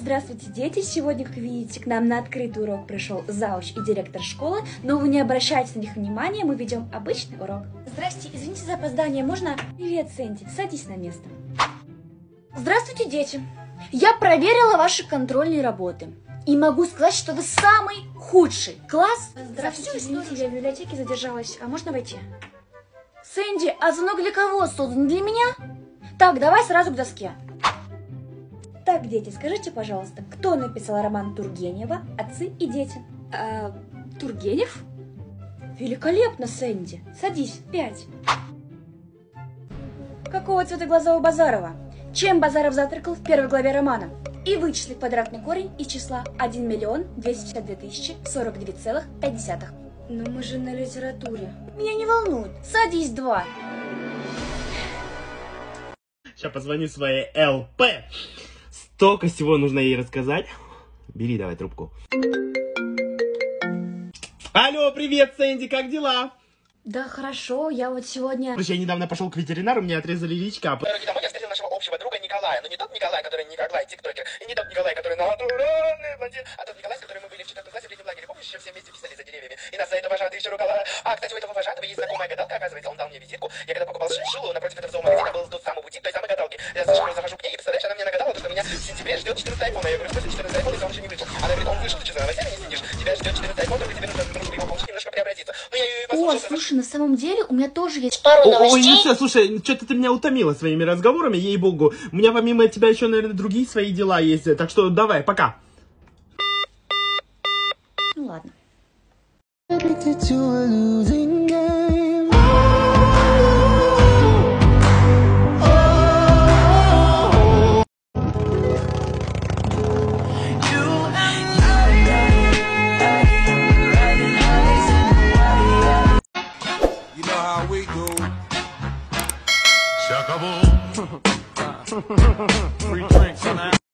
Здравствуйте, дети! Сегодня, как видите, к нам на открытый урок пришел зауч и директор школы, но вы не обращайте на них внимания, мы ведем обычный урок. Здрасте, извините за опоздание, можно? Привет, Сэнди, садись на место. Здравствуйте, дети! Я проверила ваши контрольные работы и могу сказать, что вы самый худший класс. Здравствуйте, извините, я в библиотеке задержалась, а можно войти? Сэнди, а звонок для кого создан? Для меня? Так, давай сразу к доске. Так, дети, скажите, пожалуйста, кто написал роман Тургенева «Отцы и дети»? Тургенев? Великолепно, Сэнди. Садись, 5. Какого цвета глаза у Базарова? Чем Базаров завтракал в первой главе романа? И вычисли квадратный корень из числа 1 252 049,5. Но мы же на литературе. Меня не волнует. Садись, 2. Сейчас позвоню своей ЛП. Столько всего нужно ей рассказать. Бери давай трубку. Алло, привет, Сэнди, как дела? Да хорошо, я вот сегодня... Слушай, я недавно пошел к ветеринару, мне отрезали яичка. Дороги домой я встретил нашего общего друга Николая. Но не тот Николай, который Николай, тиктокер, и не тот Николай, который натуральный блондин, а тот Николай, с которым мы были в 4 классе в летнем лагере. Помнишь, еще все вместе писали за деревьями? И нас за это вожатый еще ругала. А, кстати, у этого вожатого есть знакомая гадалка, оказывается, он дал мне визитку. Я когда покупал шиншиллу, напротив этого зоомагазина был тот самый бутик той самой гадалки. Я захожу к ней, и представляешь, она мне нагадала, что меня в сентябре ждет 14 айфон. Я говорю, в смысле 14 айфон, если он еще не вышел? Она говорит, он вышел, ты что, за новостями не следишь? Тебя ждет 14 айфон, только тебе нужно его получить, немножко преобразиться. Ну, я ее и послушал. О, слушай, на самом деле у меня тоже есть пару новостей. Ой, ну все, слушай, что-то ты меня утомила своими разговорами, ей-богу. У меня помимо тебя еще, наверное, другие свои дела есть. Так что давай, пока. Ну ладно. Free drinks on that.